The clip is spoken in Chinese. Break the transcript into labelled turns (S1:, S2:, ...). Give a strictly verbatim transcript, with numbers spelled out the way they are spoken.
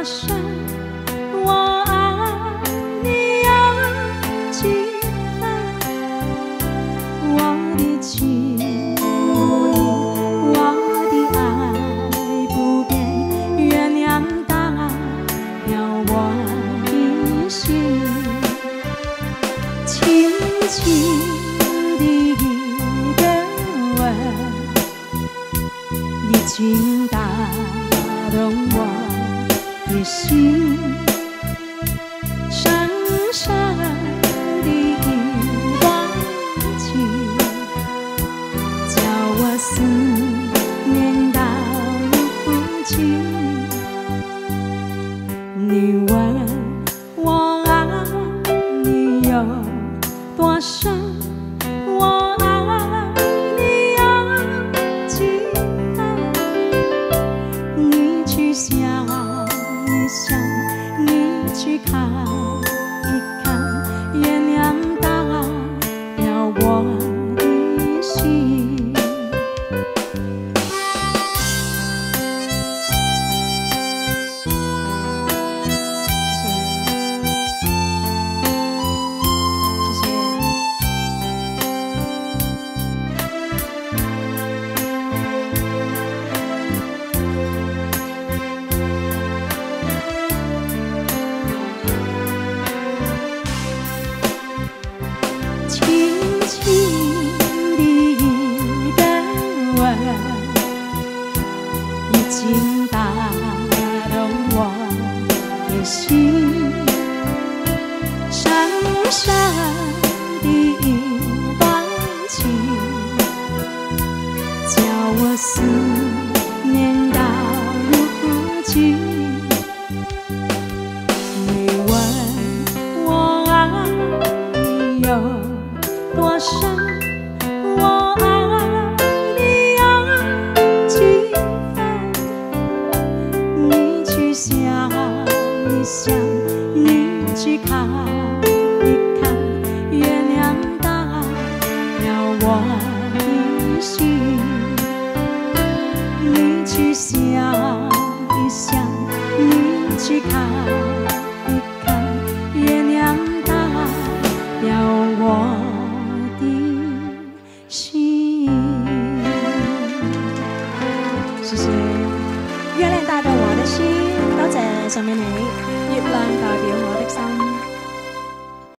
S1: 多深，我爱你有几分？我的情无义，我的爱不变，原谅打扰我的心，轻轻的一个吻，已经打动我的心，深深的一段情，叫我思念到如今。你问我爱你有多深，我爱你有几分？你去想一想，你去看一看，原谅打扰我的心。谢谢，轻轻的一个吻，已经打动我的心，深深的一段情，叫我思念到如今。你问我爱你有多深，我爱你有几分？你去想一想，你去看一看，原谅打扰我的心。你去想一想，你去看一看，原谅打扰我的心。谢謝，月亮代表我的心，多謝上面你，月亮代表我的心。